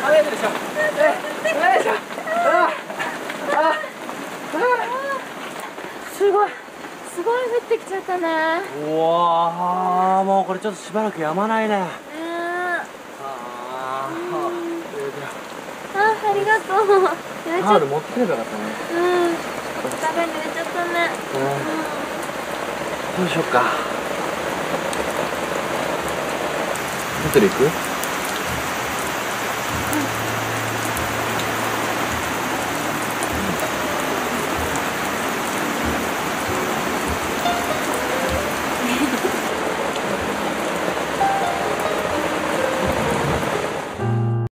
よいしょ。よいしょ。 すごい降ってきちゃったね。 うわー、もうこれちょっとしばらくやまないね。 ああありがとう。 タオル持ってくればよかったね。 お互い濡れちゃったね。 どうしよっか。ホテル行く？